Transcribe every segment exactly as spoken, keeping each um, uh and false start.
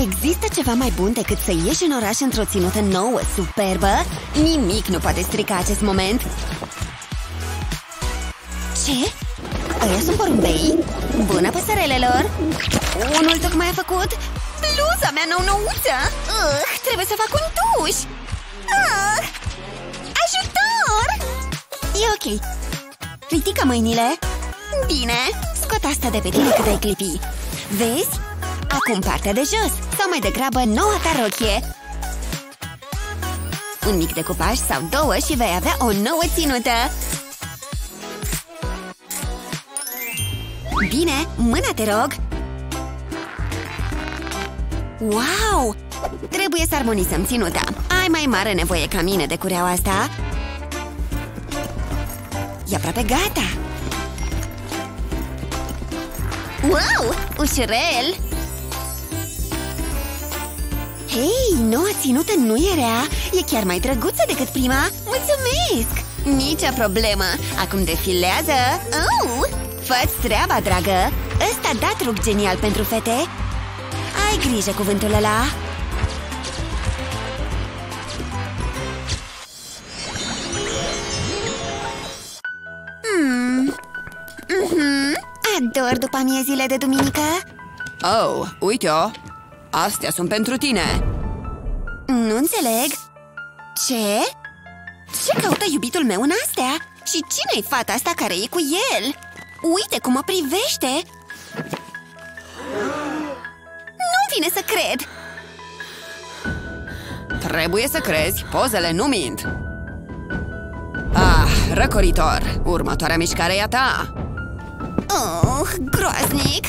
Există ceva mai bun decât să ieși în oraș într-o ținută nouă, superbă? Nimic nu poate strica acest moment. Ce? Ăia sunt porumbei? Bună, păsărelelor! Unul tocmai a făcut bluza mea nou-nouță! Uh, trebuie să fac un duș! Uh, ajutor! E ok. Ridică mâinile. Bine, scot asta de pe tine cât ai clipi. Vezi? Acum partea de jos, sau mai degrabă noua ta rochie. Un mic decupaj sau două și vei avea o nouă ținută. Bine, mâna te rog. Wow! Trebuie să armonizăm ținuta. Ai mai mare nevoie ca mine de cureaua asta. E aproape gata. Wow! Ușurel! Hei, noua ținută nu e rea. E chiar mai drăguță decât prima. Mulțumesc! Nicio problemă. Acum defilează. Oh! Fă-ți treaba, dragă. Ăsta da truc genial pentru fete. Ai grijă cuvântul ăla. Hmm. Mm-hmm. Ador după amiezile de duminică. Oh, uite-o! Astea sunt pentru tine. Nu înțeleg. Ce? Ce caută iubitul meu în astea? Și cine-i fata asta care e cu el? Uite cum mă privește! Nu-mi vine să cred! Trebuie să crezi, pozele nu mint. Ah, răcoritor! Următoarea mișcare e a ta! Oh, groaznic!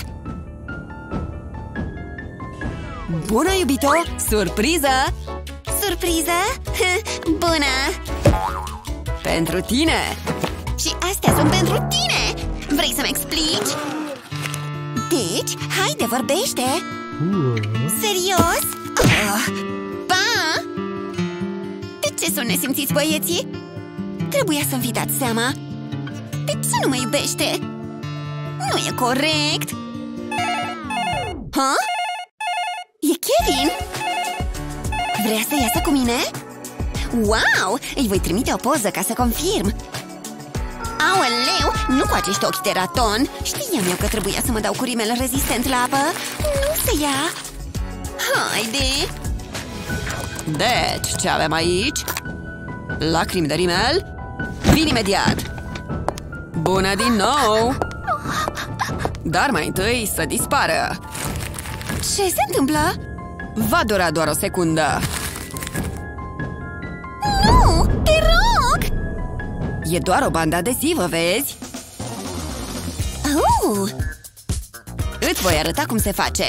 Bună, iubito! Surpriză! Surpriză? Bună! Pentru tine! Și astea sunt pentru tine! Vrei să-mi explici? Deci, haide, vorbește! Serios? Oh. Pa! De ce sunt nesimțiți băieții? Trebuia să-mi fi dat seama. De ce nu mă iubește? Nu e corect! Ha? E Kevin! Vrea să iasă cu mine? Wow! Îi voi trimite o poză ca să confirm. Aoleu! Nu cu acești ochi de raton! Știam eu că trebuia să mă dau cu rimel rezistent la apă. Nu se ia! Haide! Deci, ce avem aici? Lacrimi de rimel? Vin imediat! Bună din nou! Dar mai întâi să dispară! Ce se întâmplă? Va dura doar o secundă! Nu! Te rog! E doar o bandă adezivă, vezi? Oh! Îți voi arăta cum se face!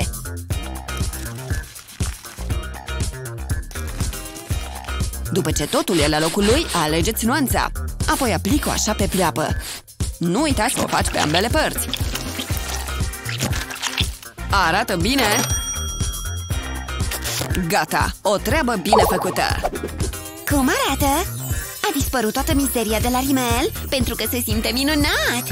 După ce totul e la locul lui, alegeți nuanța. Apoi aplică-o așa pe pleoapă. Nu uitați să o faci pe ambele părți. Arată bine! Gata! O treabă bine făcută! Cum arată? A dispărut toată mizeria de la rimel pentru că se simte minunat!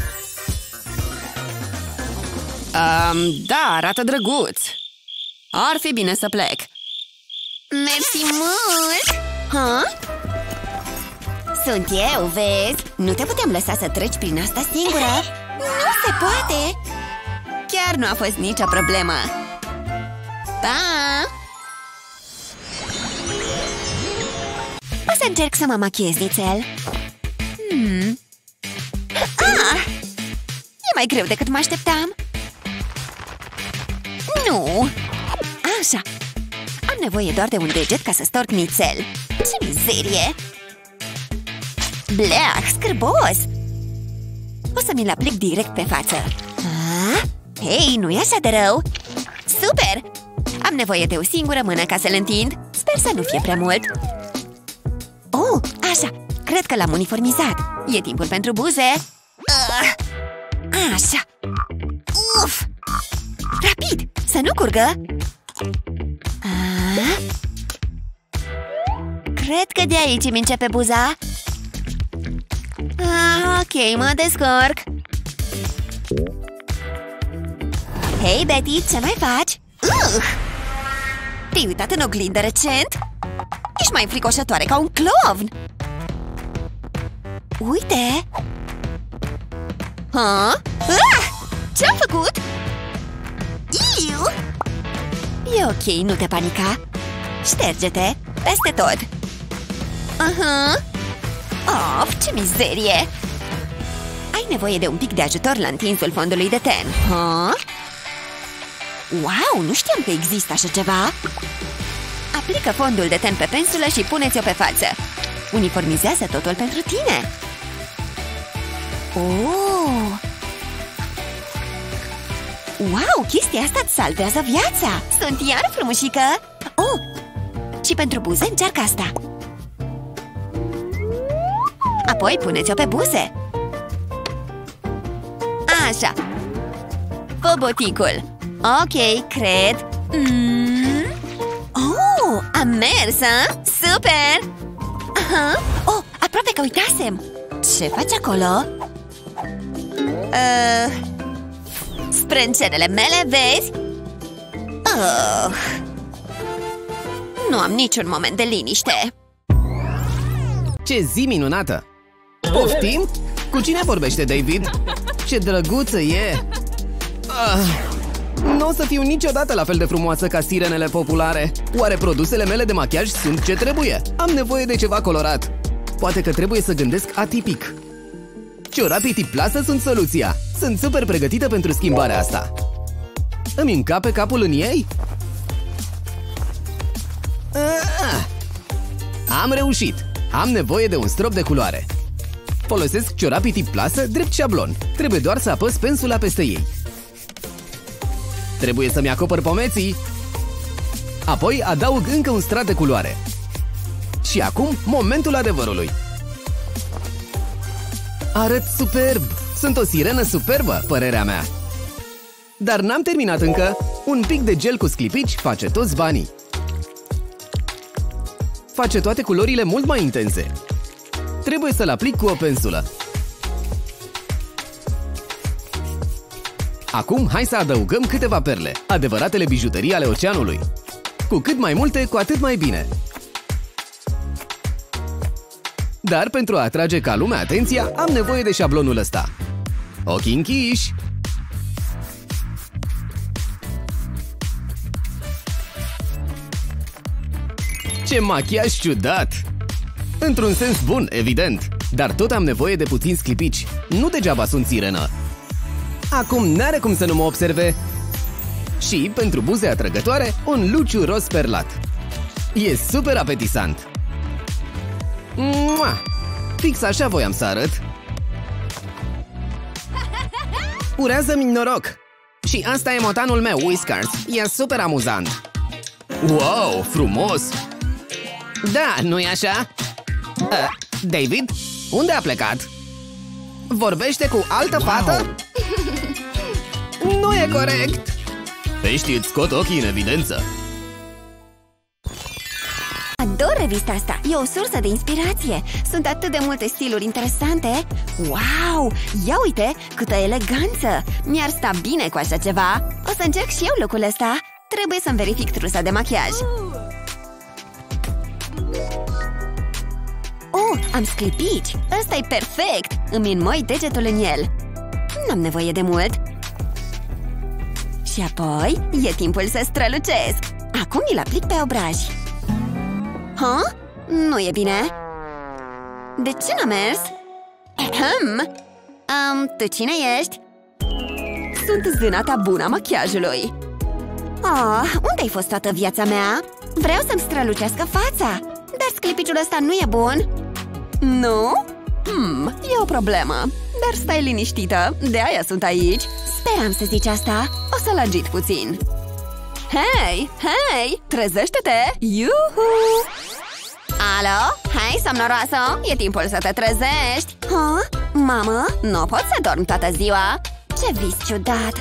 Um, da, arată drăguț! Ar fi bine să plec! Mersi mult! Ha? Sunt eu, vezi? Nu te putem lăsa să treci prin asta singură! Nu se poate! Chiar nu a fost nicio problemă! Pa! O să încerc să mă machiez nițel. Hmm. Ah! E mai greu decât mă așteptam. Nu! Așa! Am nevoie doar de un deget ca să storc nițel. Ce mizerie! Bleach, scârbos! O să mi-l aplic direct pe față. Ah? Hei, nu e așa de rău! Super! Am nevoie de o singură mână ca să-l întind. Sper să nu fie prea mult. Oh, așa! Cred că l-am uniformizat. E timpul pentru buze. Uh, așa! Uf! Rapid! Să nu curgă! Ah? Cred că de aici îmi începe buza. Ah, ok, mă descurc. Hei, Betty, ce mai faci? Uh! Te-ai uitat în oglindă recent? Ești mai fricoșătoare ca un clovn! Uite! Ha? Ah! Ce-am făcut? Iu! E ok, nu te panica. Șterge-te, peste tot. Aha! Of, ce mizerie! Ai nevoie de un pic de ajutor la întinsul fondului de ten. Ha? Wow, nu știam că există așa ceva. Aplică fondul de ten pe pensulă și pune-ți-o pe față. Uniformizează totul pentru tine. Oh! Wow, chestia asta îți salvează viața! Sunt iar frumușică! Oh! Și pentru buze încearcă asta. Apoi puneți-o pe buze. Așa. Boboticul. Ok, cred. mm. Oh, am mers, a? Super! Aha. Oh, aproape că uitasem. Ce faci acolo? Uh, Sprâncenele mele, vezi? Oh. Nu am niciun moment de liniște. Ce zi minunată! Poftim? Cu cine vorbește, David? Ce drăguță e! Ah, nu o să fiu niciodată la fel de frumoasă ca sirenele populare. Oare produsele mele de machiaj sunt ce trebuie? Am nevoie de ceva colorat. Poate că trebuie să gândesc atipic. Ciorapii tip plasă sunt soluția. Sunt super pregătită pentru schimbarea asta. Îmi încape capul în ei? Ah, am reușit! Am nevoie de un strop de culoare. Folosesc ciorapii tip plasă drept șablon. Trebuie doar să apăs pensula peste ei. Trebuie să-mi acopăr pomeții. Apoi adaug încă un strat de culoare. Și acum, momentul adevărului. Arăt superb! Sunt o sirenă superbă, părerea mea. Dar n-am terminat încă. Un pic de gel cu sclipici face toți banii. Face toate culorile mult mai intense. Trebuie să-l aplic cu o pensulă. Acum, hai să adăugăm câteva perle, adevăratele bijuterii ale oceanului. Cu cât mai multe, cu atât mai bine. Dar pentru a atrage ca lumea atenția, am nevoie de șablonul ăsta. Ochii închiși. Ce machiaj ciudat! Într-un sens bun, evident, dar tot am nevoie de puțini sclipici. Nu degeaba sunt sirenă. Acum n-are cum să nu mă observe. Și, pentru buze atrăgătoare, un luciu roz perlat. E super apetisant. Mua! Fix așa voiam să arăt. Urează-mi noroc! Și asta e motanul meu, Whiskers. E super amuzant. Wow, frumos! Da, nu-i așa? Uh, David, unde a plecat? Vorbește cu altă wow. fată? Nu e corect! Peștii îți scot ochii în evidență. Ador revista asta, e o sursă de inspirație. Sunt atât de multe stiluri interesante. Wow, ia uite câtă eleganță. Mi-ar sta bine cu așa ceva. O să încerc și eu lucrul ăsta. Trebuie să-mi verific trusa de machiaj. Oh, am sclipici. Ăsta e perfect. Îmi înmoi degetul în el. N-am nevoie de mult. Și apoi e timpul să strălucesc. Acum îl aplic pe obraj. Ha? Nu e bine. De ce n-a mers? Ahem. Um, tu cine ești? Sunt zânata bună a machiajului. Oh, unde ai fost toată viața mea? Vreau să-mi strălucească fața. Dar sclipiciul ăsta nu e bun. Nu? Hmm, e o problemă. Dar stai liniștită, de aia sunt aici. Speram să zici asta. O să-l agit puțin. Hei, hei, trezește-te! Iuhu! Alo? Hai, somnoroasă! E timpul să te trezești! Ha? Mamă, nu pot să dorm toată ziua! Ce vis ciudat!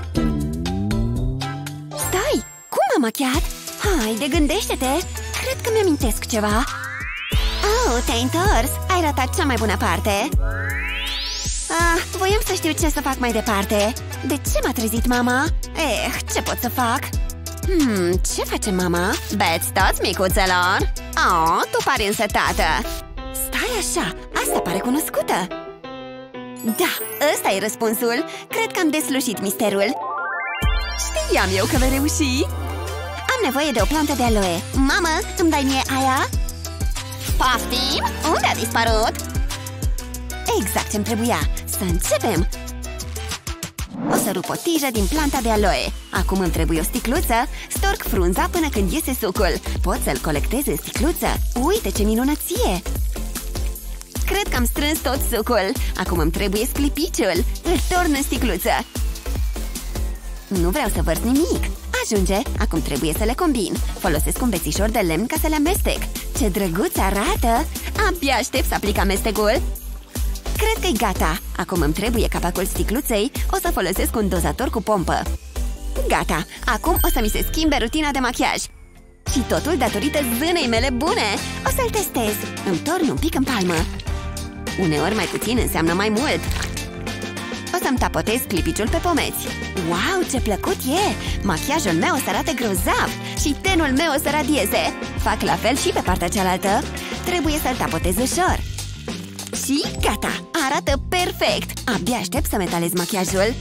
Stai! Cum m-am machiat? Haide, gândește-te! Cred că mi-amintesc ceva! Oh, te-ai întors! Ai ratat cea mai bună parte! Ah, voiam să știu ce să fac mai departe. De ce m-a trezit mama? Eh, ce pot să fac? Hmm, ce face mama? Beți toți, micuțelor? Oh, tu pari însetată. Stai așa, asta pare cunoscută. Da, ăsta e răspunsul. Cred că am deslușit misterul. Știam eu că vei reuși. Am nevoie de o plantă de aloe. Mamă, îmi dai mie aia? Poftim? Unde a dispărut? Exact ce-mi trebuia. Să începem. O să rup o tijă din planta de aloe. Acum îmi trebuie o sticluță. Storc frunza până când iese sucul. Pot să-l colectez în sticluță. Uite ce minunăție! Cred că am strâns tot sucul. Acum îmi trebuie sclipiciul. Îl torn în sticluță. Nu vreau să vărs nimic. Ajunge, acum trebuie să le combin. Folosesc un bețișor de lemn ca să le amestec. Ce drăguț arată! Abia aștept să aplic amestecul. Cred că e gata. Acum îmi trebuie capacul sticluței. O să folosesc un dozator cu pompă. Gata, acum o să mi se schimbe rutina de machiaj. Și totul datorită zânei mele bune. O să-l testez. Îmi torn un pic în palmă. Uneori mai puțin înseamnă mai mult. O să-mi tapotez clipiciul pe pomeți. Wow, ce plăcut e! Machiajul meu o să arate grozav și tenul meu o să radieze. Fac la fel și pe partea cealaltă. Trebuie să-l tapotez ușor. Și gata! Arată perfect! Abia aștept să metalez machiajul.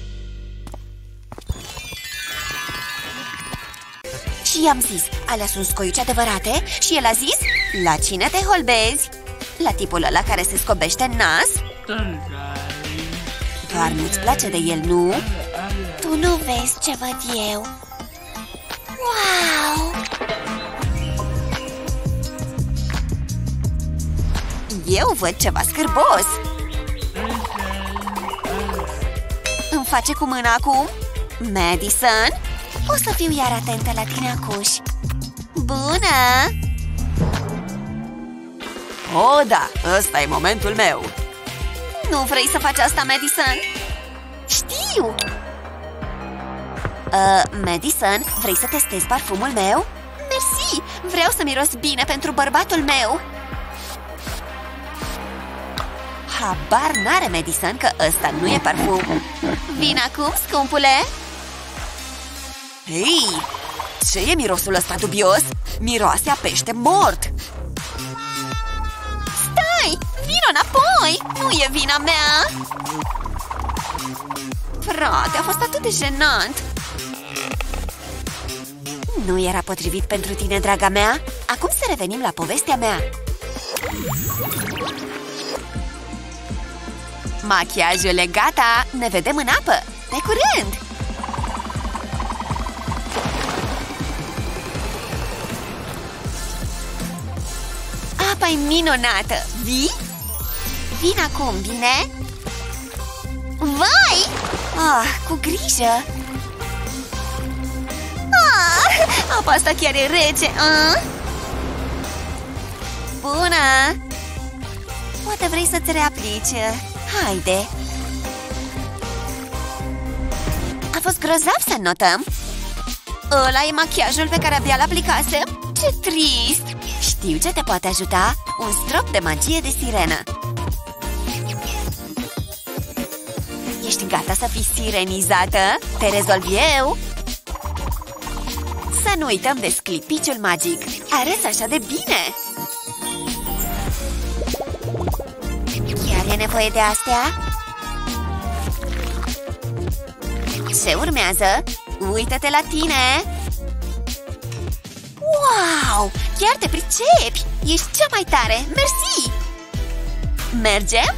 Și i-am zis, alea sunt scoiuci adevărate? Și el a zis, la cine te holbezi? La tipul ăla care se scobește în nas? Doar nu-ți place de el, nu? Tu nu vezi ce văd eu. Wow! Eu văd ceva scârbos. Îmi face cu mâna acum? Madison? O să fiu iar atentă la tine acuș. Bună! Oh, da, ăsta e momentul meu. Nu vrei să faci asta, Madison? Știu! Uh, Madison, vrei să testezi parfumul meu? Mersi! Vreau să miros bine pentru bărbatul meu. Habar n-are Madison că ăsta nu e parfum. Vin acum, scumpule! Hei! Ce e mirosul ăsta dubios? Miroase a pește mort! Stai! Vino înapoi! Nu e vina mea! Frate, a fost atât de jenant! Nu era potrivit pentru tine, draga mea? Acum să revenim la povestea mea. Machiajul e gata! Ne vedem în apă! Pe curând! Apa e minunată! Vii? Vin acum, bine? Vai! Ah, cu grijă! Ah, apa asta chiar e rece, ah? Bună! Poate vrei să-ți reaplici. Haide! A fost grozav să notăm. Ăla e machiajul pe care abia l-aplicasem? Ce trist! Știu ce te poate ajuta. Un strop de magie de sirenă. Ești gata să fii sirenizată? Te rezolv eu! Să nu uităm de sclipiciul magic. Arăți așa de bine! Chiar e nevoie de astea? Ce urmează? Uită-te la tine! Wow! Chiar te pricepi! Ești cea mai tare! Mersi! Mergem?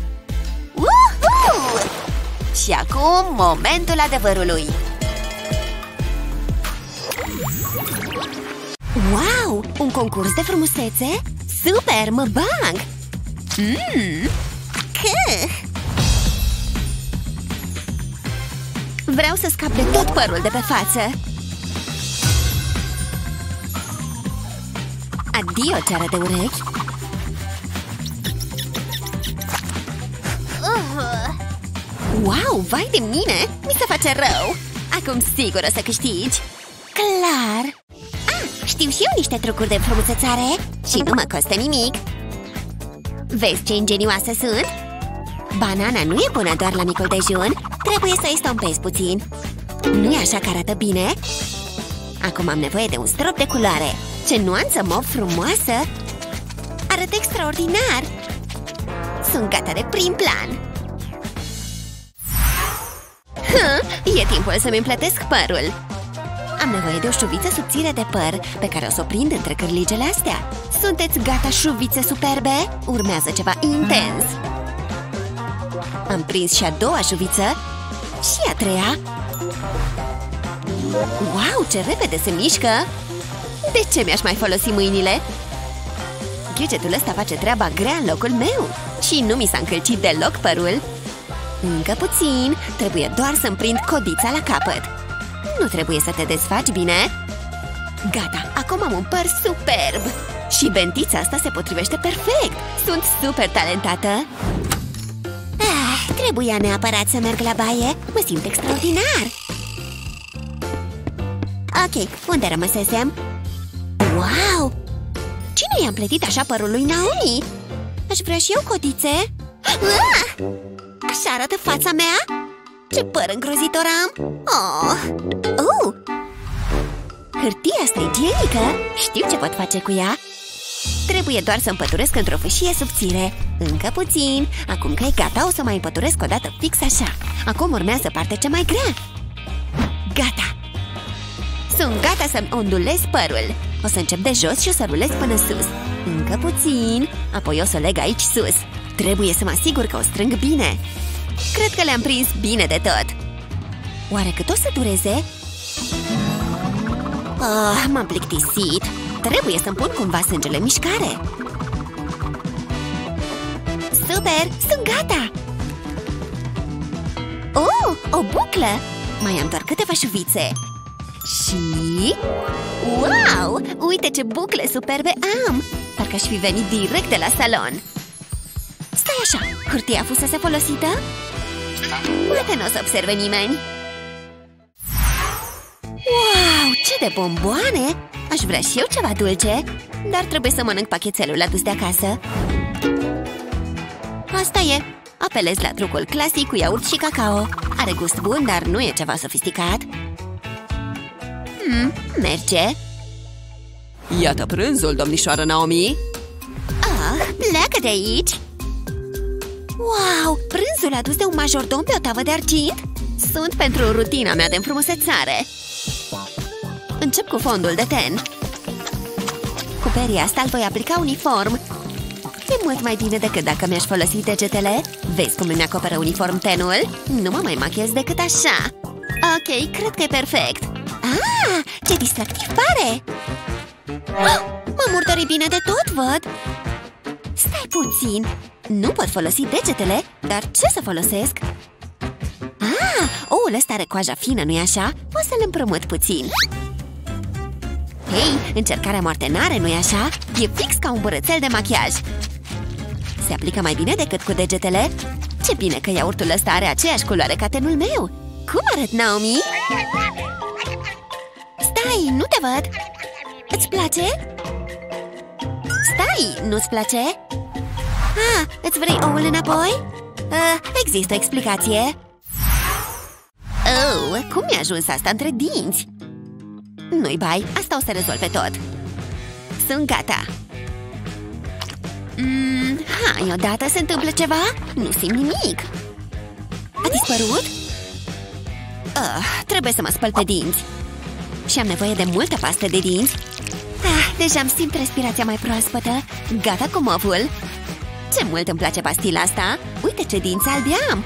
Uhu! Și acum momentul adevărului! Wow! Un concurs de frumusețe? Super! Mă bag! Mmm! Că! Vreau să scap de tot părul de pe față! Adio, ceară de urechi! Wow, vai de mine! Mi se face rău! Acum sigur o să câștigi! Clar! Ah, știu și eu niște trucuri de frumusețare și nu mă costă nimic! Vezi ce ingenioasă sunt? Banana nu e bună doar la micul dejun. Trebuie să-i stompezi puțin. Nu e așa că arată bine? Acum am nevoie de un strop de culoare. Ce nuanță mov frumoasă! Arată extraordinar! Sunt gata de prim plan! Hă, e timpul să-mi împletesc părul! Am nevoie de o șuviță subțire de păr pe care o să o prind între cârligele astea. Sunteți gata, șuvițe superbe? Urmează ceva intens! Am prins și a doua șuviță și a treia. Wow, ce repede se mișcă! De ce mi-aș mai folosi mâinile? Gadgetul ăsta face treaba grea în locul meu și nu mi s-a încălcit deloc părul. Încă puțin, trebuie doar să-mi prind codița la capăt. Nu trebuie să te desfaci bine. Gata, acum am un păr superb. Și bentița asta se potrivește perfect. Sunt super talentată. Ah, trebuia neapărat să merg la baie. Mă simt extraordinar. Ok, unde rămăsesem? Wow! Cine i-a împletit așa părul lui Naomi? Aș vrea și eu codițe. Ah! Așa arată fața mea? Ce păr îngrozitor am! Oh! Uh! Hârtia asta igienică! Știu ce pot face cu ea! Trebuie doar să împăturesc într-o fâșie subțire. Încă puțin! Acum că e gata, o să mai împăturesc o dată fix așa. Acum urmează partea cea mai grea. Gata! Sunt gata să-mi ondulez părul. O să încep de jos și o să rulez până sus. Încă puțin! Apoi o să o leg aici sus. Trebuie să mă asigur că o strâng bine. Cred că le-am prins bine de tot. Oare cât o să dureze? Oh, m-am plictisit. Trebuie să-mi pun cumva sângele în mișcare. Super! Sunt gata! Oh, o buclă! Mai am doar câteva șuvițe. Și... wow! Uite ce bucle superbe am! Parcă aș fi venit direct de la salon. Stai așa! Hârtia fusese folosită? Poate nu o să observe nimeni. Wow! Ce de bomboane! Aș vrea și eu ceva dulce, dar trebuie să mănânc pachetelul adus de acasă. Asta e! Apelez la trucul clasic cu iaurt și cacao. Are gust bun, dar nu e ceva sofisticat. Hmm, merge. Iată prânzul, domnișoară Naomi. Ah, pleacă de aici! Wow! Prânzul adus de un majordom pe o tavă de argint? Sunt pentru rutina mea de înfrumusețare. Încep cu fondul de ten. Cu peria asta îl voi aplica uniform. E mult mai bine decât dacă mi-aș folosi degetele. Vezi cum îmi acoperă uniform tenul? Nu mă mai machiez decât așa. Ok, cred că e perfect. Ah, ce distractiv pare! Oh, m-am murdărit bine de tot, văd. Stai puțin. Nu pot folosi degetele, dar ce să folosesc? Ah, oul ăsta are coaja fină, nu-i așa? O să-l împrămât puțin. Hei, încercarea moarte n-are, nu-i așa? E fix ca un bărățel de machiaj. Se aplică mai bine decât cu degetele? Ce bine că iaurtul ăsta are aceeași culoare ca tenul meu. Cum arăt, Naomi? Stai, nu te văd. Îți place? Stai, nu-ți place? Ah, îți vrei oul înapoi? Uh, există o explicație. Oh, cum mi-a ajuns asta între dinți? Nu-i bai, asta o să rezolve tot. Sunt gata. mm, Hai, odată se întâmplă ceva? Nu simt nimic. A dispărut? Uh, trebuie să mă spăl pe dinți. Și am nevoie de multă pastă de dinți. Ah, deja îmi simt respirația mai proaspătă. Gata cu movul. Ce mult îmi place pastila asta. Uite ce dinți albi am.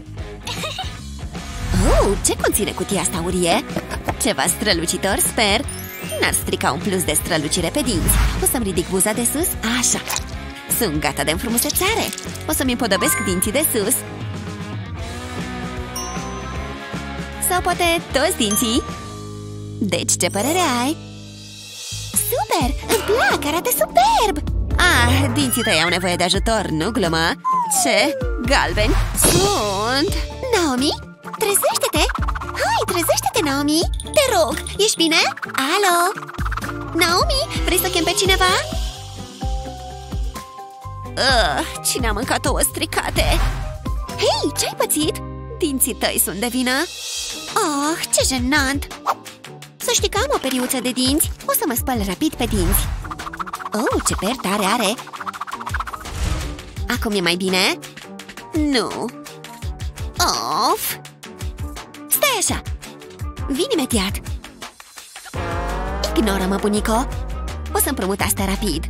Oh, ce conține cutia asta aurie? Ceva strălucitor, sper. N-ar strica un plus de strălucire pe dinți. O să-mi ridic buza de sus, așa. Sunt gata de înfrumusețare. O să-mi împodobesc dinții de sus. Sau poate toți dinții. Deci, ce părere ai? Super! Îmi plac, arată superb! Ah, dinții tăi au nevoie de ajutor, nu glumă? Ce galbeni sunt! Naomi, trezește-te! Hai, trezește-te, Naomi! Te rog, ești bine? Alo? Naomi, vrei să chem pe cineva? Uh, cine a mâncat ouă stricate? Hei, ce-ai pățit? Dinții tăi sunt de vină? Oh, ce jenant! Să știi că am o periuță de dinți. O să mă spăl rapid pe dinți. Oh, ce per tare are! Acum e mai bine? Nu. Of! Stai așa! Vin imediat! Ignoră-mă, bunico! O să împrumut asta rapid.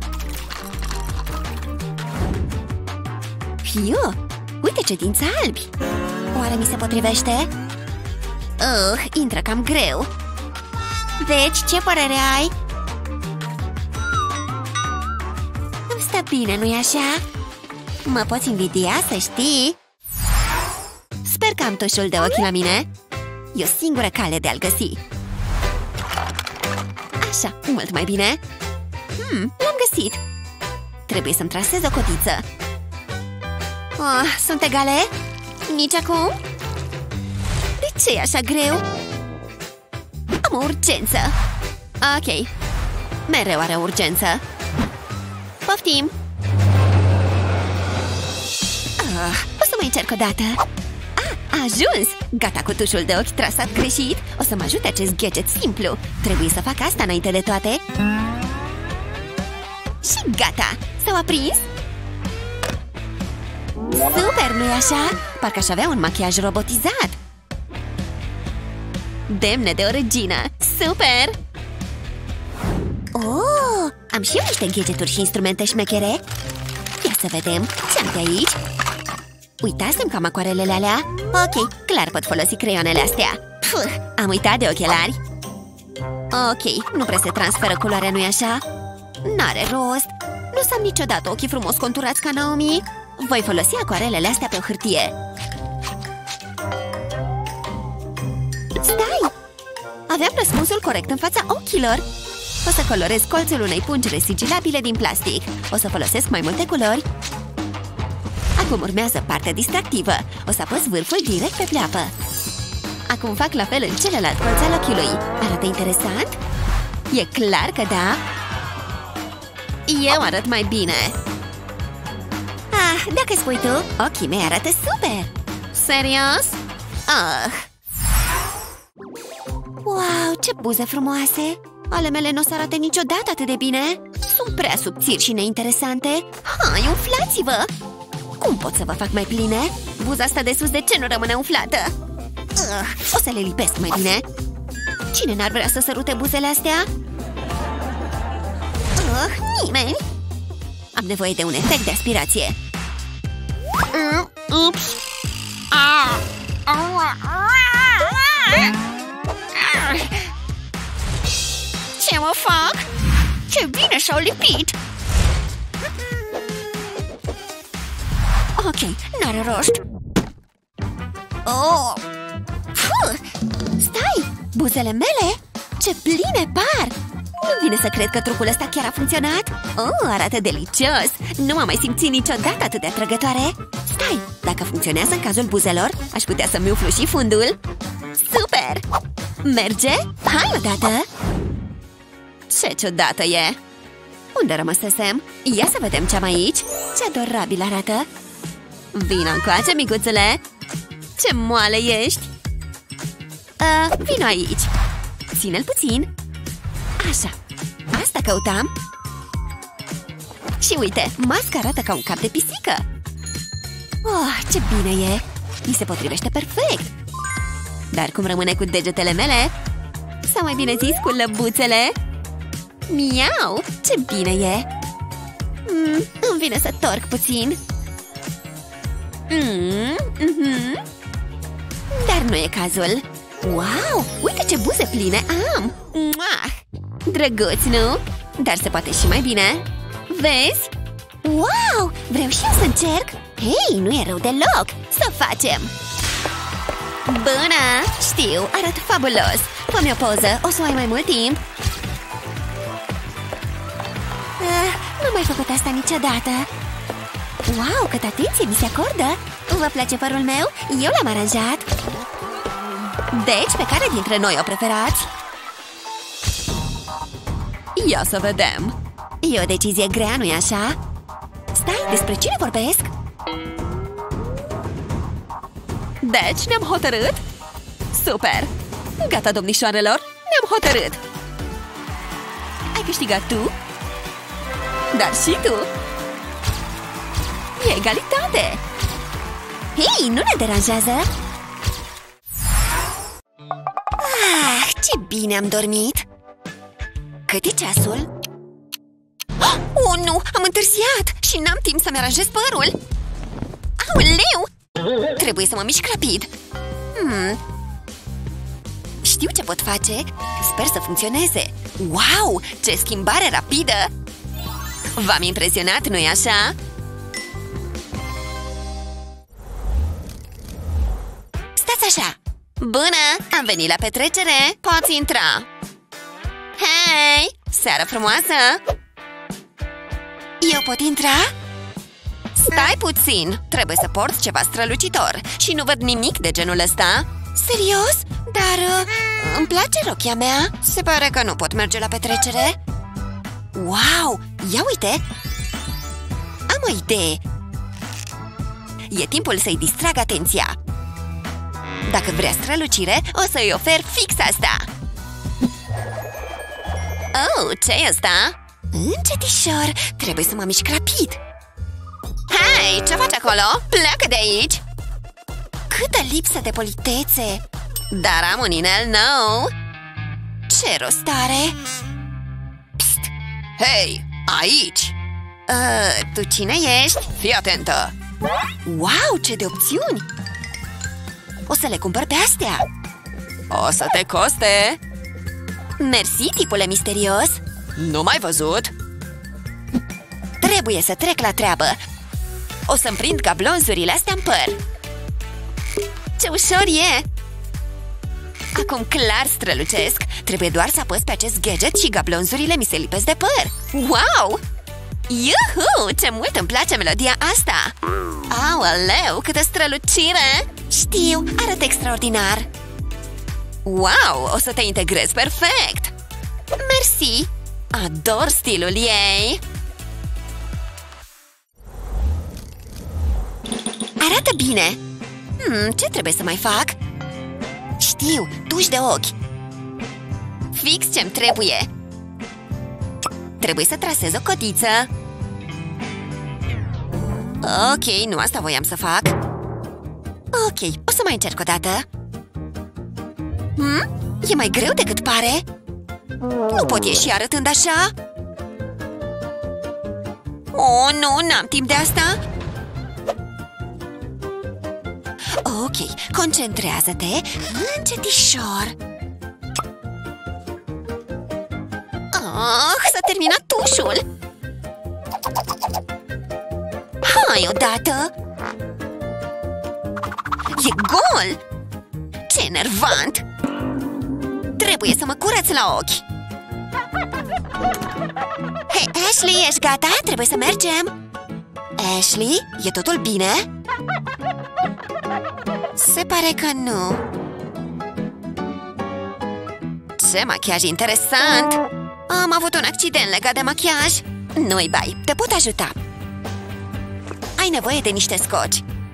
Fiu! Uite ce dinți albi! Oare mi se potrivește? Uh, intră cam greu. Deci, ce părere ai? Îmi stă bine, nu-i așa? Mă poți invidia, să știi? Sper că am tușul de ochi la mine. E o singură cale de a-l găsi. Așa, mult mai bine. Hmm, l-am găsit. Trebuie să-mi trasez o cotiță. Oh, sunt egale? Nici acum? De ce e așa greu? Am o urgență. Ok. Mereu are urgență. Poftim. Ah, o să mai încerc o dată. Ah, a ajuns! Gata cu tușul de ochi trasat greșit. O să mă ajute acest gadget simplu. Trebuie să fac asta înainte de toate. Și gata! S-au aprins? Super, nu-i așa? Parcă aș avea un machiaj robotizat. Demne de o regină! Super! Oh, am și eu niște gadgeturi și instrumente șmechere. Ia să vedem ce am de aici. Uitasem că am acoarelele alea. Ok, clar pot folosi creionele astea. Puh, am uitat de ochelari. Ok, nu prea se transferă culoarea, nu-i așa? N-are rost. Nu să am niciodată ochii frumos conturați ca Naomi. Voi folosi acoarelele astea pe o hârtie. Stai! Aveam răspunsul corect în fața ochilor. O să colorez colțul unei pungi resigilabile din plastic. O să folosesc mai multe culori. Acum urmează partea distractivă. O să apăs vârful direct pe pleoapă. Acum fac la fel în celălalt colț al ochiului. Arată interesant? E clar că da. Eu arăt mai bine. Ah, dacă spui tu, ochii mei arată super. Serios? Ah. Wow, ce buze frumoase! Ale mele nu o să arate niciodată atât de bine. Sunt prea subțiri și neinteresante. Hai, umflați-vă! Cum pot să vă fac mai pline? Buza asta de sus de ce nu rămâne umflată? Uh, o să le lipesc mai bine. Cine n-ar vrea să sărute buzele astea? Uh, nimeni! Am nevoie de un efect de aspirație. Uh, ups! Ah. Ce mă fac? Ce bine s-au lipit! Ok, n-are rost. Oh! Puh! Stai! Buzele mele? Ce pline par! Nu vine să cred că trucul ăsta chiar a funcționat. Oh, arată delicios! Nu m-am mai simțit niciodată atât de atrăgătoare. Stai! Dacă funcționează în cazul buzelor, aș putea să-mi umflu și fundul. Super! Merge? Hai odată! Ce ciudată e! Unde rămăsesem? Ia să vedem ce am aici. Ce adorabil arată! Vino încoace, micuțule! Ce moale ești! Uh, vino aici! Ține-l puțin! Așa! Asta căutam! Și uite, masca arată ca un cap de pisică! Oh, ce bine e! Mi se potrivește perfect! Dar cum rămâne cu degetele mele? Sau mai bine zis, cu lăbuțele? Miau! Ce bine e! Mm, îmi vine să torc puțin. Mm, mm-hmm. Dar nu e cazul. Wow! Uite ce buze pline am! Muah! Drăguț, nu? Dar se poate și mai bine. Vezi? Wow! Vreau și eu să încerc! Hei, nu e rău deloc! Să facem! Bună! Știu, arăt fabulos! Fă-mi o poză, o să ai mai mult timp. Uh, nu mai făcut asta niciodată. Wow, cât atenție mi se acordă! Vă place părul meu? Eu l-am aranjat. Deci, pe care dintre noi o preferați? Ia să vedem. E o decizie grea, nu-i așa? Stai, despre cine vorbesc? Deci ne-am hotărât? Super! Gata, domnișoarelor! Ne-am hotărât! Ai câștigat tu? Dar și tu! E egalitate! Hei, nu ne deranjează? Ah, ce bine am dormit! Cât e ceasul? Oh, nu! Am întârziat și n-am timp să-mi aranjez părul! Aoleu! Trebuie să mă mișc rapid! Hmm. Știu ce pot face! Sper să funcționeze! Wow! Ce schimbare rapidă! V-am impresionat, nu-i așa? Stați așa! Bună! Am venit la petrecere! Poți intra! Hei! Seară frumoasă! Eu pot intra? Stai puțin! Trebuie să porți ceva strălucitor și nu văd nimic de genul ăsta. Serios? Dar uh, îmi place rochia mea. Se pare că nu pot merge la petrecere. Wow! Ia uite! Am o idee! E timpul să-i distrag atenția. Dacă vrea strălucire, o să-i ofer fix asta. Oh, ce-i asta? Încetișor! Trebuie să mă mișc rapid. Hei, ce faci acolo? Pleacă de aici! Câtă lipsă de politețe! Dar am un inel nou! Ce rost are? Psst! Hei, aici! Uh, tu cine ești? Fii atentă! Wow, ce de opțiuni! O să le cumpăr pe astea! O să te coste! Mersi, tipule misterios! Nu m-ai văzut? Trebuie să trec la treabă! O să-mi prind gablonzurile astea în păr! Ce ușor e! Acum clar strălucesc! Trebuie doar să apăs pe acest gadget și gablonzurile mi se lipesc de păr! Wow! Iuhu! Ce mult îmi place melodia asta! Aoleu, câtă strălucire! Știu, arată extraordinar! Wow, o să te integrezi perfect! Mersi! Ador stilul ei! Arată bine! Hmm, ce trebuie să mai fac? Știu, tuș de ochi! Fix ce-mi trebuie! Trebuie să trasez o codiță! Ok, nu asta voiam să fac! Ok, o să mai încerc o dată! Hmm? E mai greu decât pare! Nu pot ieși arătând așa! Oh, nu, n-am timp de asta! Ok, concentrează-te încetișor! Oh, s-a terminat tușul! Hai odată! E gol! Ce enervant! Trebuie să mă curăț la ochi! Hei, Ashley, ești gata? Trebuie să mergem! Ashley, e totul bine? Se pare că nu. Ce machiaj interesant! Am avut un accident legat de machiaj. Nu-i bai, te pot ajuta. Ai nevoie de niște scoci.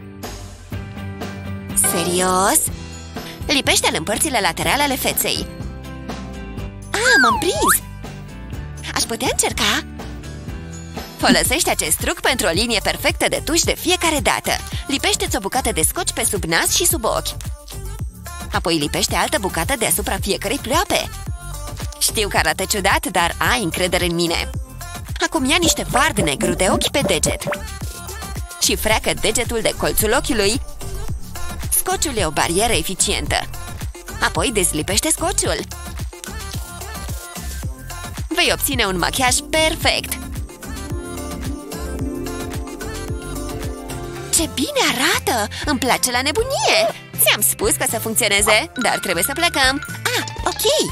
Serios? Lipește-l în părțile laterale ale feței. Ah, m-am prins! Aș putea încerca? Folosește acest truc pentru o linie perfectă de tuș de fiecare dată. Lipește-ți o bucată de scoci pe sub nas și sub ochi. Apoi lipește altă bucată deasupra fiecărei pleoape. Știu că arată ciudat, dar ai încredere în mine. Acum ia niște fard negru de ochi pe deget și freacă degetul de colțul ochiului. Scociul e o barieră eficientă. Apoi dezlipește scociul. Vei obține un machiaj perfect. Ce bine arată! Îmi place la nebunie! Ți-am spus că să funcționeze, dar trebuie să plecăm. Ah, ok!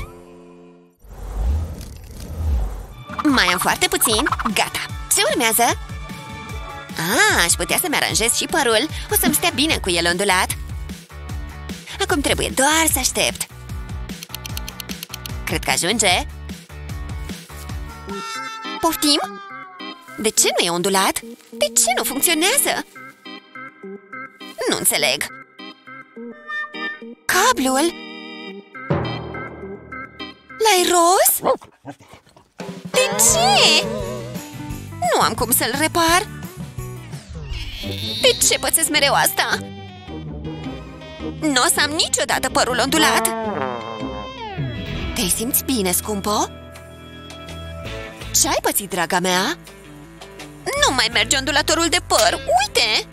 Mai am foarte puțin. Gata! Ce urmează? Ah, aș putea să-mi aranjez și părul. O să-mi stea bine cu el ondulat. Acum trebuie doar să aștept. Cred că ajunge. Poftim? De ce nu e ondulat? De ce nu funcționează? Nu înțeleg. Cablul? L-ai roz? De ce? Nu am cum să-l repar. De ce pățesc mereu asta? Nu o să am niciodată părul ondulat. Te simți bine, scumpo? Ce-ai pățit, draga mea? Nu mai merge ondulatorul de păr, uite!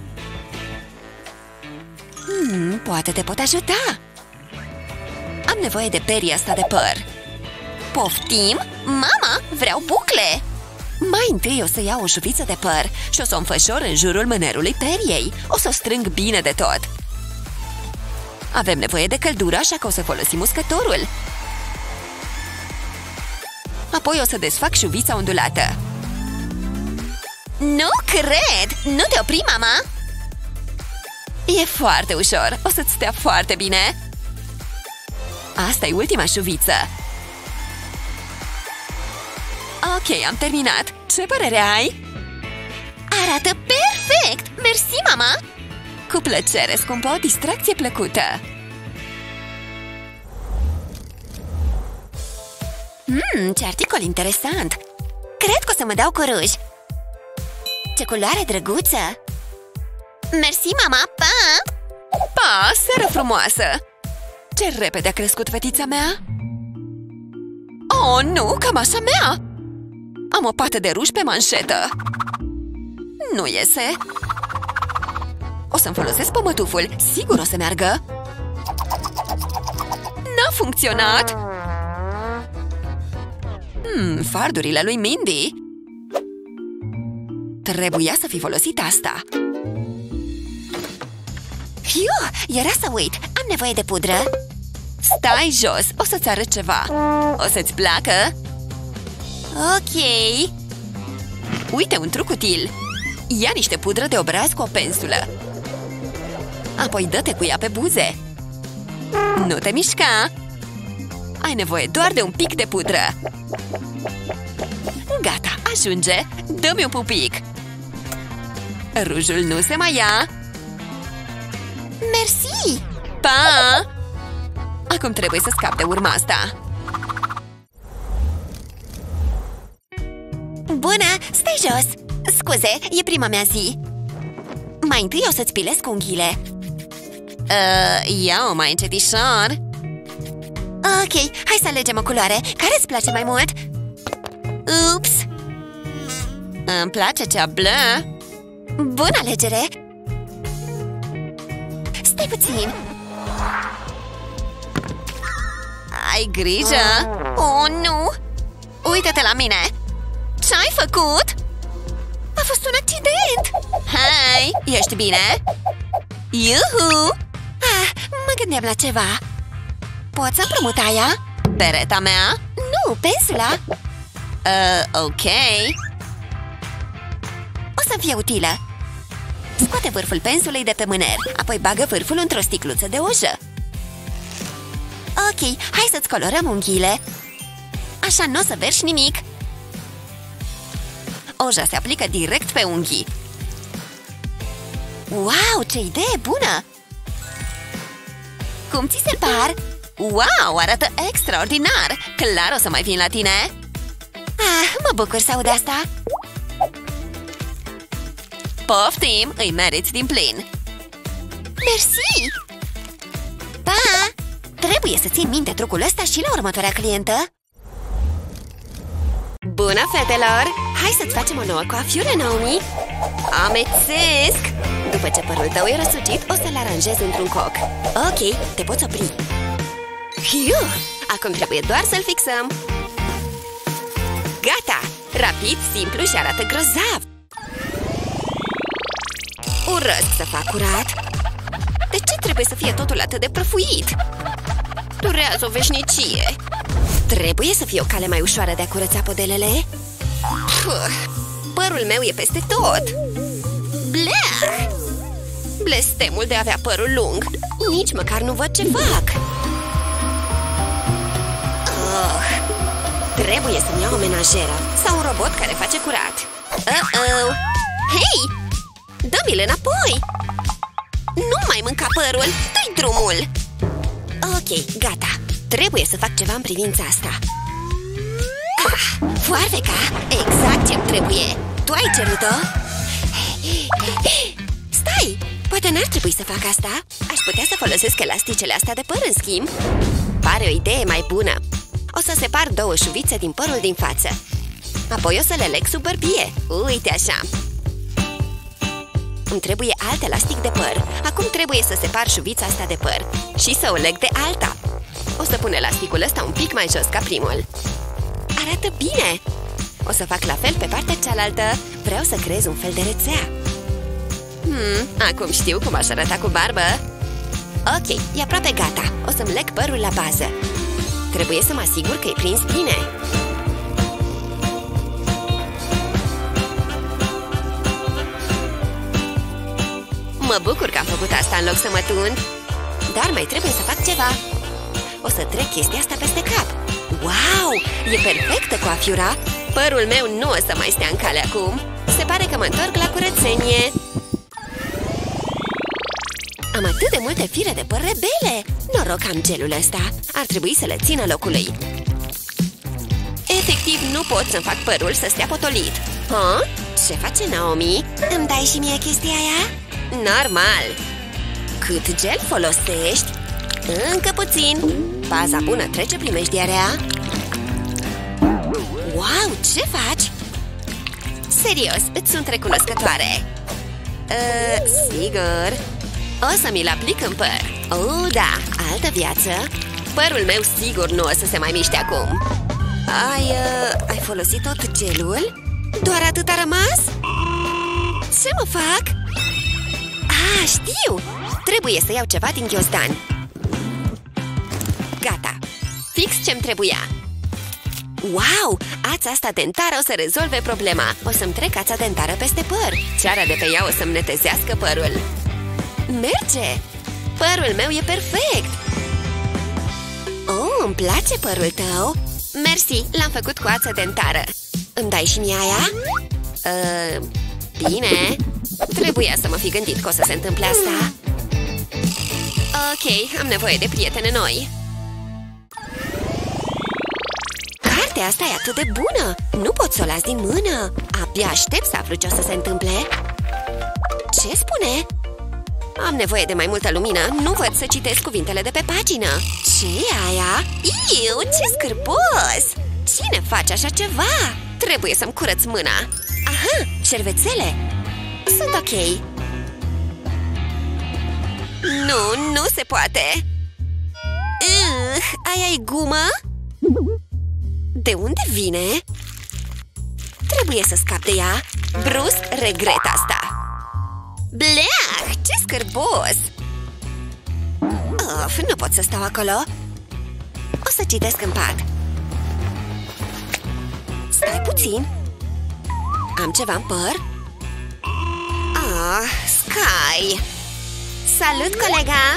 Hmm, poate te pot ajuta. Am nevoie de perii asta de păr. Poftim? Mama, vreau bucle! Mai întâi o să iau o șuviță de păr și o să o înfășor în jurul mânerului periei. O să o strâng bine de tot. Avem nevoie de căldură, așa că o să folosim uscătorul. Apoi o să desfac șuvița ondulată. Nu cred! Nu te opri, mama! E foarte ușor. O să-ți stea foarte bine. Asta e ultima șuviță. Ok, am terminat. Ce părere ai? Arată perfect! Mersi, mama! Cu plăcere, scumpă, o distracție plăcută. Mmm, ce articol interesant! Cred că o să mă dau cu ruj. Ce culoare drăguță! Mersi, mama, pa! Pa, seară frumoasă! Ce repede a crescut fetița mea! Oh, nu, cămașa mea! Am o pată de ruj pe manșetă. Nu iese. O să-mi folosesc pămătuful. Sigur o să meargă. N-a funcționat. Hmm, fardurile lui Mindy. Trebuia să fi folosit asta. Fiu, era să uit. Am nevoie de pudră. Stai jos, o să-ți arăt ceva. O să-ți placă? Ok. Uite un truc util. Ia niște pudră de obraz cu o pensulă. Apoi dă-te cu ea pe buze. Nu te mișca. Ai nevoie doar de un pic de pudră. Gata, ajunge. Dă-mi un pupic. Rujul nu se mai ia. Mersi! Pa! Acum trebuie să scap de urma asta. Bună! Stai jos! Scuze, e prima mea zi. Mai întâi o să-ți pilesc unghiile. uh, Ia-o mai încetișor. Ok, hai să alegem o culoare. Care îți place mai mult? Ups! Îmi place cea bleu. Bună alegere! Stai puțin! Ai grijă! Oh, nu! Uită-te la mine! Ce-ai făcut? A fost un accident! Hai! Ești bine? Iuhu! Ah, mă gândeam la ceva. Poți să împrumut aia? Pereta mea? Nu, pensula! Uh, ok. O să fie utilă. Scoate vârful pensulei de pe mâner, apoi bagă vârful într-o sticluță de ojă. Ok, hai să-ți colorăm unghiile. Așa nu o să verși nimic. Oja se aplică direct pe unghii. Wow, ce idee bună! Cum ți se par? Wow, arată extraordinar! Clar o să mai vin la tine. Ah, mă bucur să aud asta. Poftim, îi meriți din plin. Mersi! Pa! Trebuie să țin minte trucul ăsta și la următoarea clientă. Bună, fetelor! Hai să-ți facem o nouă coafiură, Naomi! Amețesc! După ce părul tău e răsucit, o să-l aranjez într-un coc. Ok, te poți opri. Hiu! Acum trebuie doar să-l fixăm. Gata! Rapid, simplu și arată grozav! Urăsc să fac curat. De ce trebuie să fie totul atât de prăfuit? Durează o veșnicie. Trebuie să fie o cale mai ușoară de a curăța podelele. Puh, părul meu e peste tot. Bleh! Blestemul de a avea părul lung. Nici măcar nu văd ce fac. Oh, trebuie să-mi iau o menajeră sau un robot care face curat. Uh-oh! Hei! Dă-mi-l înapoi! Nu mai mânca părul! Dă-i drumul! Ok, gata! Trebuie să fac ceva în privința asta. Ah, foarfeca! Exact ce-mi trebuie! Tu ai cerut-o? Stai! Poate n-ar trebui să fac asta. Aș putea să folosesc elasticele astea de păr, în schimb. Pare o idee mai bună. O să separ două șuvițe din părul din față. Apoi o să le leg sub bărbie. Uite așa. Îmi trebuie alt elastic de păr. Acum trebuie să separ șuvița asta de păr și să o leg de alta. O să pun elasticul ăsta un pic mai jos ca primul. Arată bine! O să fac la fel pe partea cealaltă. Vreau să creez un fel de rețea. Hmm, acum știu cum aș arăta cu barbă. Ok, e aproape gata. O să-mi leg părul la bază. Trebuie să mă asigur că e prins bine. Mă bucur că am făcut asta în loc să mă tund. Dar mai trebuie să fac ceva. O să trec chestia asta peste cap. Wow! E perfectă coafiura. Părul meu nu o să mai stea în cale acum. Se pare că mă întorc la curățenie. Am atât de multe fire de păr rebele. Noroc am gelul ăsta. Ar trebui să le țină locului. Efectiv, nu pot să-mi fac părul să stea potolit. Ha? Ce face Naomi? Îmi dai și mie chestia aia? Normal. Cât gel folosești? Încă puțin. Baza bună trece primejdierea. Wow, ce faci? Serios, îți sunt recunoscătoare. uh, Sigur. O să mi-l aplic în păr. Oh, da, altă viață. Părul meu sigur nu o să se mai miște acum. Ai, uh, ai folosit tot gelul? Doar atât a rămas? Ce mă fac? Ah, știu! Trebuie să iau ceva din ghiozdan. Gata! Fix ce-mi trebuia. Wow! Ața asta dentară o să rezolve problema. O să-mi trec ața dentară peste păr. Ceara de pe ea o să-mi netezească părul. Merge! Părul meu e perfect! Oh, îmi place părul tău! Mersi, l-am făcut cu ață dentară. Îmi dai și mie aia? Uh, bine. Trebuia să mă fi gândit că o să se întâmple asta. Ok, am nevoie de prietene noi. Cartea asta e atât de bună. Nu pot să o las din mână. Abia aștept să aflu ce o să se întâmple. Ce spune? Am nevoie de mai multă lumină. Nu văd să citesc cuvintele de pe pagină. Ce e aia? Iu, ce scârbos! Cine face așa ceva? Trebuie să-mi curăț mâna. Aha, șervețele. Sunt ok. Nu, nu se poate. uh, Aia e gumă? De unde vine? Trebuie să scap de ea. Brusc regret asta. Bleah, ce scârbos! Of, nu pot să stau acolo. O să citesc în pat. Stai puțin. Am ceva în păr? Ah, Sky! Salut, colega!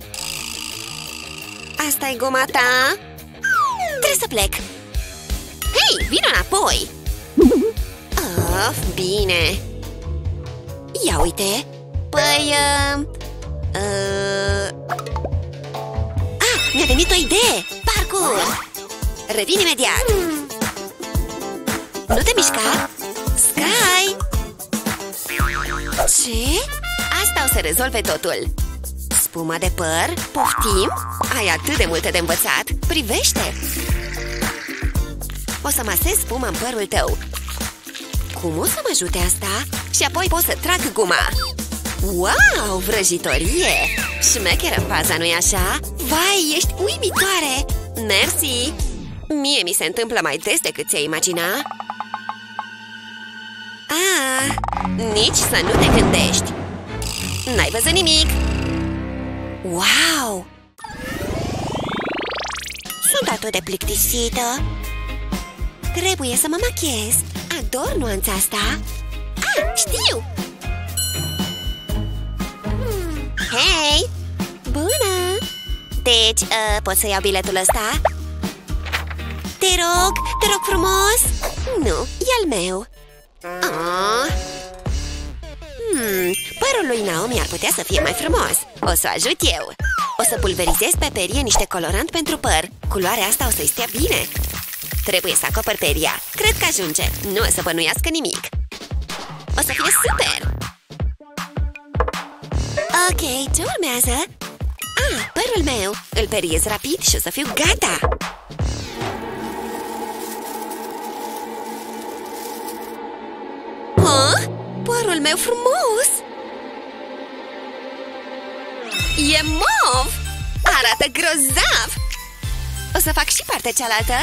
Asta e guma ta? Trebuie să plec. Hei, vino înapoi! Of, bine. Ia uite. Păi... Uh, uh... Ah, mi-a venit o idee. Parcur! Revin imediat. Nu te mișca. Sky! Ce? Asta o să rezolve totul. Spuma de păr? Poftim? Ai atât de multe de învățat. Privește! O să masez spuma în părul tău. Cum o să mă ajute asta? Și apoi pot să trag guma. Wow, vrăjitorie! Șmecheră faza, nu-i așa? Vai, ești uimitoare! Mersi! Mie mi se întâmplă mai des decât ți-ai imagina. Ah, nici să nu te gândești. N-ai văzut nimic. Wow! Sunt atât de plictisită. Trebuie să mă machiez. Ador nuanța asta. Ah, știu! Hei! Bună! Deci, uh, pot să iau biletul ăsta? Te rog, te rog frumos! Nu, e al meu. Oh. Hmm, părul lui Naomi ar putea să fie mai frumos. O să o ajut eu. O să pulverizez pe perie niște colorant pentru păr. Culoarea asta o să-i stea bine. Trebuie să acopăr peria. Cred că ajunge. Nu o să bănuiască nimic. O să fie super! Ok, ce urmează? Ah, părul meu! Îl periez rapid și o să fiu gata! Ah, părul meu frumos! E mov! Arată grozav! O să fac și partea cealaltă.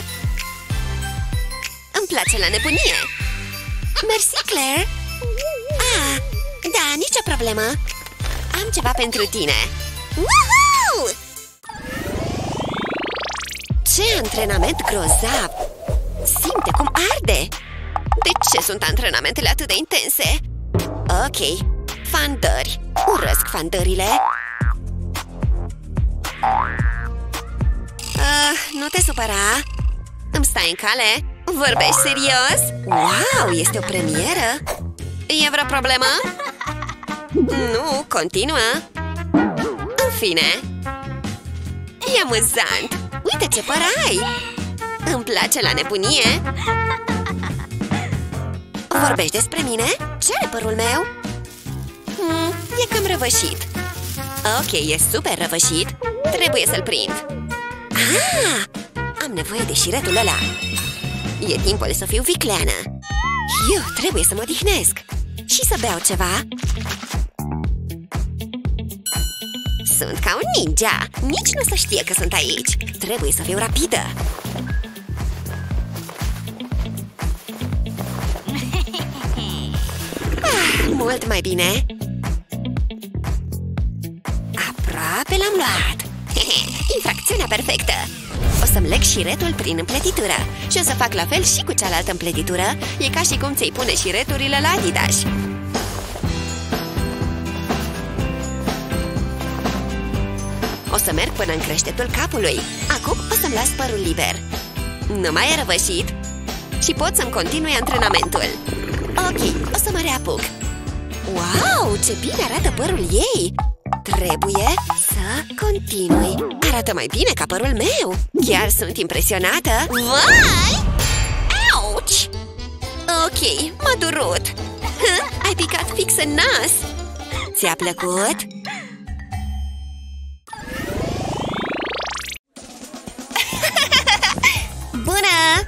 Îmi place la nebunie! Mersi, Claire! Ah, da, nicio problemă! Am ceva pentru tine! Woohoo! Ce antrenament grozav! Simte cum arde! De ce sunt antrenamentele atât de intense? Ok, fandări! Urăsc fandările! Uh, nu te supăra! Îmi stai în cale? Vorbești serios? Wow, este o premieră! E vreo problemă? Nu, continuă! În fine! E amuzant! Uite ce păr ai! Îmi place la nebunie! Vorbești despre mine? Ce are părul meu? Hmm, e cam răvășit. Ok, e super răvășit. Trebuie să-l prind. Ah! Am nevoie de șiretul ăla. E timpul să fiu vicleană. Eu trebuie să mă odihnesc și să beau ceva. Sunt ca un ninja. Nici nu o să știe că sunt aici. Trebuie să fiu rapidă. Ah, mult mai bine. Aproape l-am luat. Infracțiunea perfectă. O să-mi leg șiretul prin împletitură și o să fac la fel și cu cealaltă împletitură. E ca și cum ți-ai pune șireturile la Adidas. O să merg până în creștetul capului. Acum o să-mi las părul liber. Nu mai e răvășit și pot să-mi continui antrenamentul. Ok, o să mă reapuc. Wow, ce bine arată părul ei! Trebuie să continui. Arată mai bine ca părul meu. Chiar sunt impresionată. Vai! Auci! Ok, m-a durut. Hă? Ai picat fix în nas. Ți-a plăcut? Bună!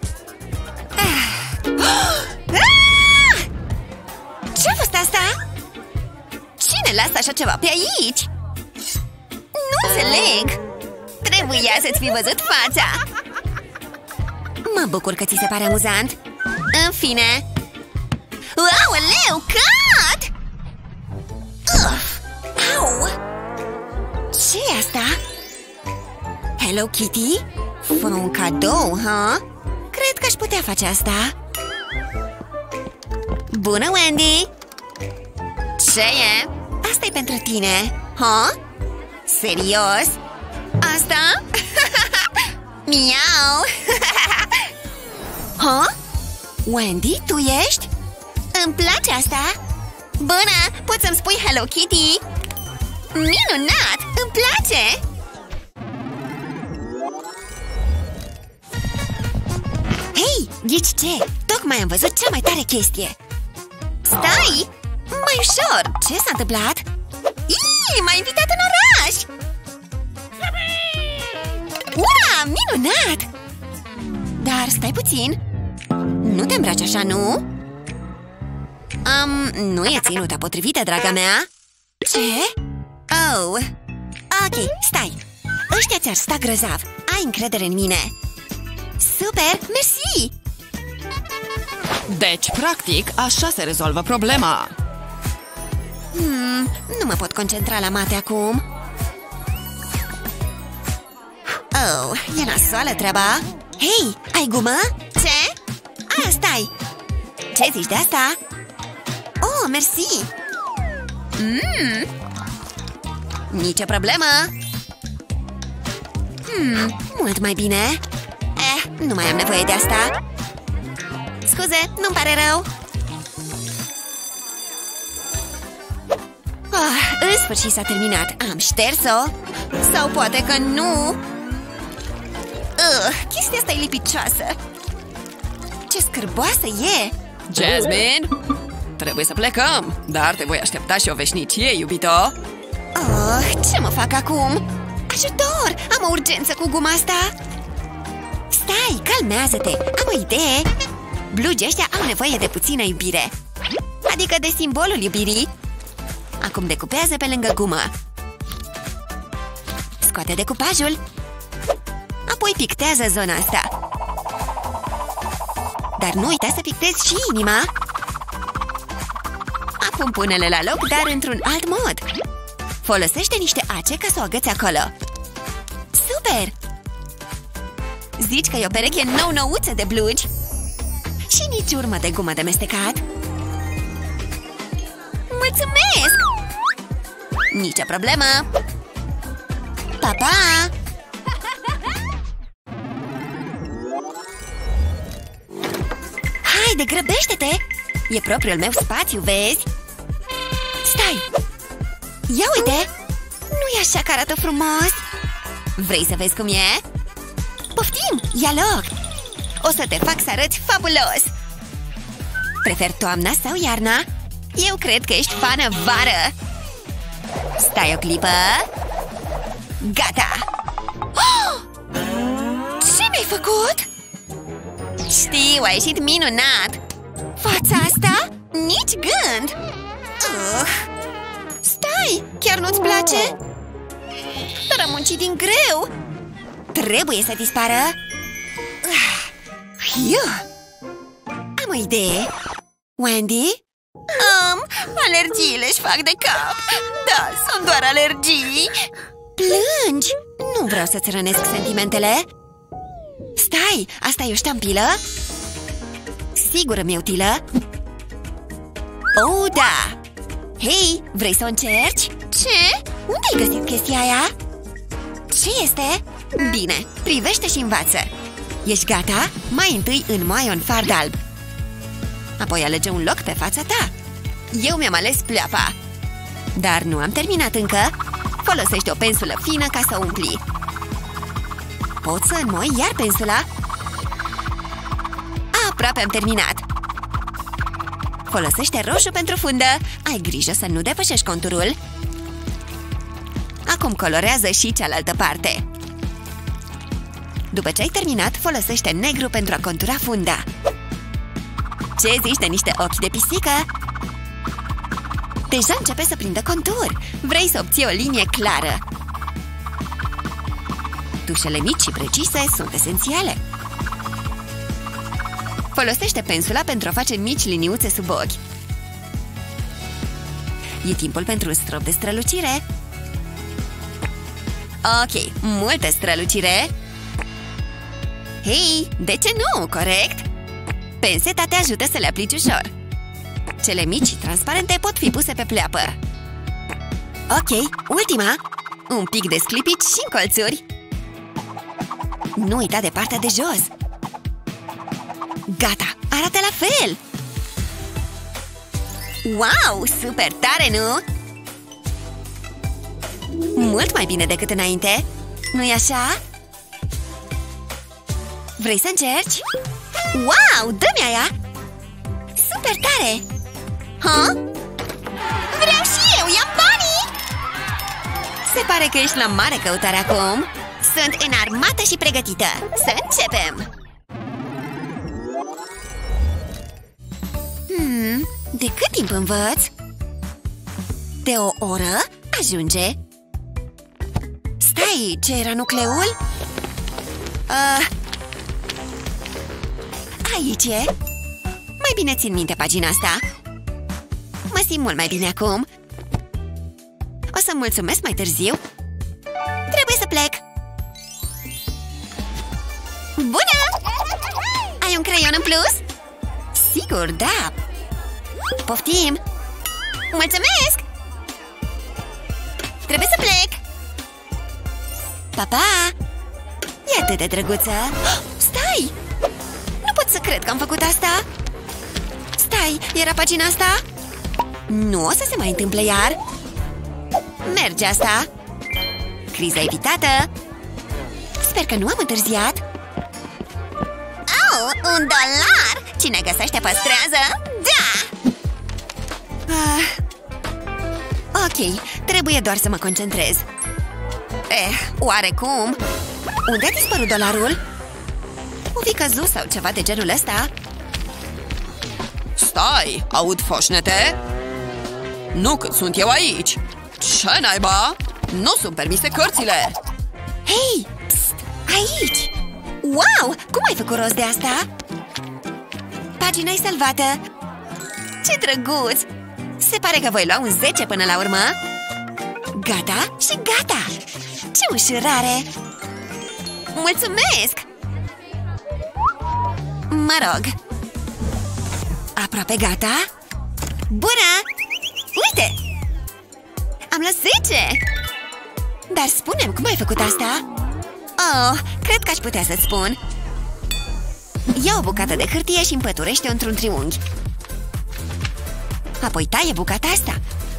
Ce-a fost asta? Cine lasă așa ceva pe aici? Nu înțeleg! Trebuia să-ți fi văzut fața! Mă bucur că ți se pare amuzant. În fine... Aoleu, cad! Uf! Au! Ce-i asta? Hello Kitty? Fă un cadou, ha? Cred că aș putea face asta. Bună, Wendy! Ce e? Asta e pentru tine, ha? Serios? Asta? Miau! Ha? Wendy, tu ești? Îmi place asta! Bună! Poți să-mi spui Hello Kitty? Minunat! Îmi place! Hei, ghici ce? Tocmai am văzut cea mai tare chestie! Stai! Mai ușor! Ce s-a întâmplat? Ii, m-a invitat în oraș! Ua, minunat! Dar stai puțin! Nu te îmbraci așa, nu? Um, nu e ținuta potrivită, draga mea. Ce? Oh! Ok, stai! Ăștia ți-ar sta grozav. Ai încredere în mine. Super, mersi! Deci, practic, așa se rezolvă problema. Hmm, nu mă pot concentra la mate acum. Oh, e nasoală treaba. Hei, ai gumă? Ce? Ah, stai! Ce zici de asta? Oh, mersi! Mmm! Nicio problemă! Hmm, mult mai bine. Eh, nu mai am nevoie de asta. Scuze, nu-mi pare rău. Ah, în sfârșit s-a terminat. Am șters-o. Sau poate că nu. uh, Chestia asta e lipicioasă. Ce scârboasă e. Jasmine, trebuie să plecăm. Dar te voi aștepta și o veșnicie, iubito. Oh, ce mă fac acum? Ajutor! Am o urgență cu guma asta. Stai, calmează-te. Am o idee. Blugi ăștia au nevoie de puțină iubire. Adică de simbolul iubirii. Acum decupează pe lângă gumă. Scoate decupajul. Apoi pictează zona asta. Dar nu uita să pictezi și inima. Acum pune-le la loc, dar într-un alt mod. Folosește niște ace ca să o agăți acolo. Super! Zici că e o pereche nou-nouță de blugi? Și nici urmă de gumă de mestecat. Mulțumesc! Nicio problemă! Pa, pa! Haide, grăbește-te! E propriul meu spațiu, vezi? Stai! Ia uite! Nu e așa că arată frumos! Vrei să vezi cum e? Poftim! Ia loc! O să te fac să arăți fabulos! Preferi toamna sau iarna? Eu cred că ești fană vară! Stai o clipă! Gata! Oh! Ce mi-ai făcut? Știu, a ieșit minunat! Fața asta? Nici gând! Uh. Stai! Chiar nu-ți place? Dar am muncit din greu! Trebuie să dispară! Uh. Am o idee! Wendy? Am! Alergiile își fac de cap! Da, sunt doar alergii! Plângi! Nu vreau să-ți rănesc sentimentele! Stai! Asta e o ștampilă? Sigur îmi e utilă! Oh, da! Hei, vrei să o încerci? Ce? Unde ai găsit chestia aia? Ce este? Bine, privește și învață! Ești gata? Mai întâi înmoaie un fard alb. Apoi alege un loc pe fața ta. Eu mi-am ales pleoapa. Dar nu am terminat încă. Folosește o pensulă fină ca să umpli. Poți să înmoi iar pensula? Aproape am terminat. Folosește roșu pentru fundă. Ai grijă să nu depășești conturul. Acum colorează și cealaltă parte. După ce ai terminat, folosește negru pentru a contura funda. Ce zici de niște ochi de pisică? Deja începe să prindă contur. Vrei să obții o linie clară. Tușele mici și precise sunt esențiale. Folosește pensula pentru a face mici liniuțe sub ochi. E timpul pentru un strop de strălucire. Ok, multă strălucire. Hei, de ce nu, corect? Penseta te ajută să le aplici ușor. Cele mici și transparente pot fi puse pe pleoapă. Ok, ultima. Un pic de sclipici și încolțuri. Nu uita de partea de jos. Gata, arată la fel. Wow, super tare, nu? Mult mai bine decât înainte. Nu-i așa? Vrei să încerci? Wow, dă-mi aia! Super tare! Ha? Vreau și eu, ia banii! Se pare că ești la mare căutare acum. Sunt înarmată și pregătită. Să începem! Hmm, de cât timp învăț? De o oră? Ajunge. Stai, ce era nucleul? Uh, aici e. Mai bine țin minte pagina asta. Mă simt mult mai bine acum. O să mulțumesc mai târziu. Trebuie să plec. Bună! Ai un creion în plus? Sigur, da. Poftim. Mulțumesc! Trebuie să plec. Pa, pa! E atât de drăguță. Stai! Nu pot să cred că am făcut asta. Stai, era pagina asta? Nu o să se mai întâmple iar. Merge asta! Criza evitată! Sper că nu am întârziat! Oh, un dolar! Cine găsește păstrează? Da! Ah. Ok, trebuie doar să mă concentrez. Eh, oarecum? Unde a dispărut dolarul? O fi căzut sau ceva de genul ăsta? Stai, aud foșnete? Nu când sunt eu aici. Ce naiba? Nu sunt permise cărțile. Hei, pst, aici! Wow, cum ai făcut rost de asta? Pagina-i salvată. Ce drăguț! Se pare că voi lua un zece până la urmă. Gata și gata! Ce ușurare! Mulțumesc! Mă rog. Aproape gata? Bună! Uite! Am luat zece! Dar spune-mi, cum ai făcut asta? Oh, cred că aș putea să-ți spun. Ia o bucată de hârtie și împăturește-o într-un triunghi. Apoi taie bucata asta.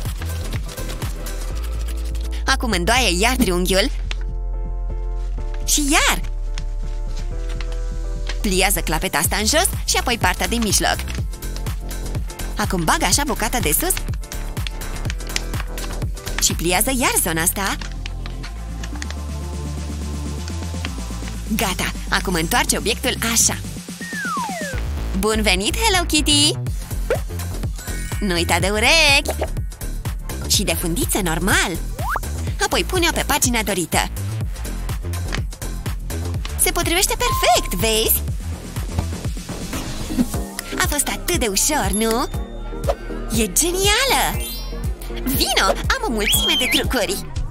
Acum îndoaie iar triunghiul. Și iar. Pliază clapeta asta în jos și apoi partea din mijloc. Acum bagă așa bucata de sus și pliază iar zona asta. Gata, acum întoarce obiectul așa. Bun venit, Hello Kitty! Nu uita de urechi! Și de fundiță normal. Apoi pune-o pe pagina dorită. Se potrivește perfect, vezi? A fost atât de ușor, nu? E genială! Vino, am o mulțime de trucuri!